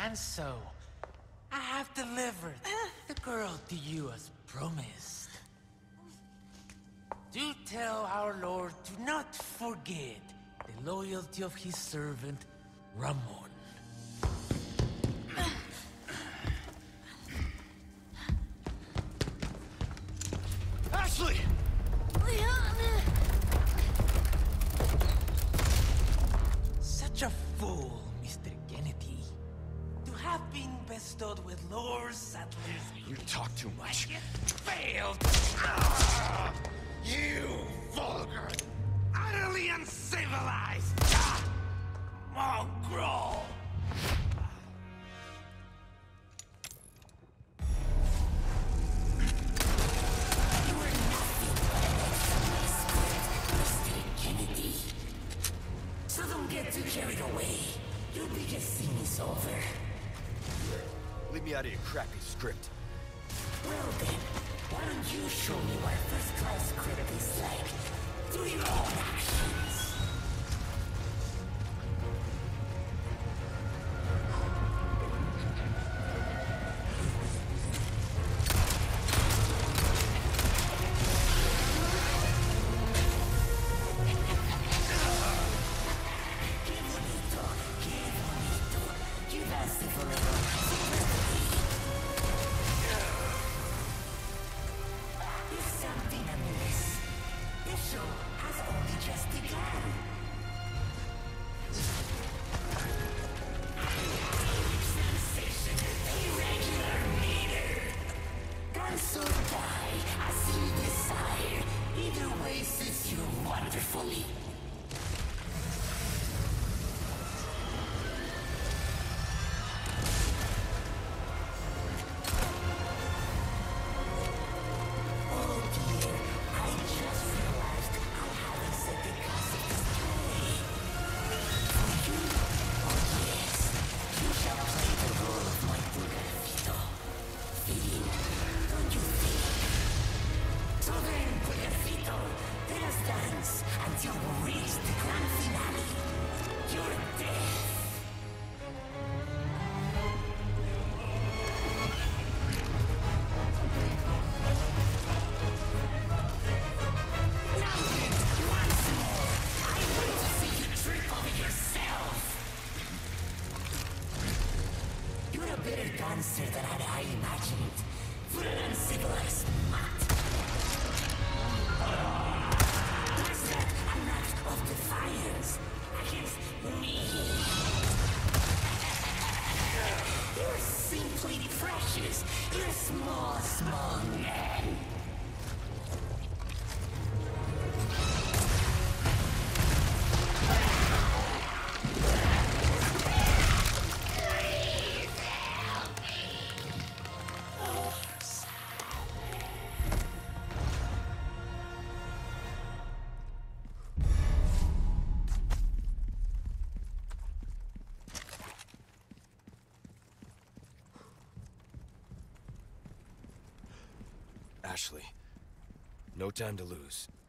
And so, I have delivered the girl to you as promised. Do tell our Lord to not forget the loyalty of his servant, Ramon. Ashley! Such a fool, Mr. Kennedy. To have been bestowed with Lord Sattler's... You talk too much. Yet failed! You vulgar, Utterly uncivilized! Mongrel! Kennedy. So don't get too carried away. Your biggest scene is over. leave me out of your crappy script. Well then, why don't you show me what a first-class script is like? Through your own actions. Monster than I imagined. For an uncivilized mutt. Was that an act of defiance against me? You're simply precious. You're a small, small man. Ashley, no time to lose.